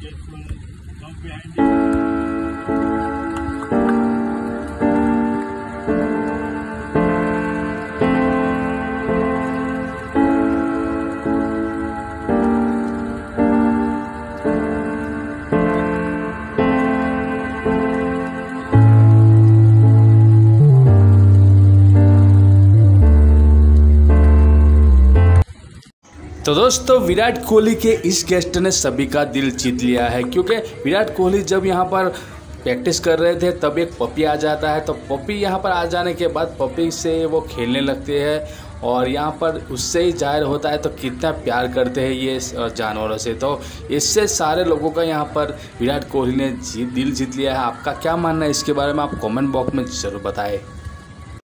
तो दोस्तों विराट कोहली के इस गेस्ट ने सभी का दिल जीत लिया है, क्योंकि विराट कोहली जब यहाँ पर प्रैक्टिस कर रहे थे तब एक पपी आ जाता है। तो पपी यहाँ पर आ जाने के बाद पपी से वो खेलने लगते हैं और यहाँ पर उससे ही जाहिर होता है तो कितना प्यार करते हैं ये जानवरों से। तो इससे सारे लोगों का यहाँ पर विराट कोहली ने दिल जीत लिया है। आपका क्या मानना है इसके बारे में, आप कमेंट बॉक्स में ज़रूर बताएं।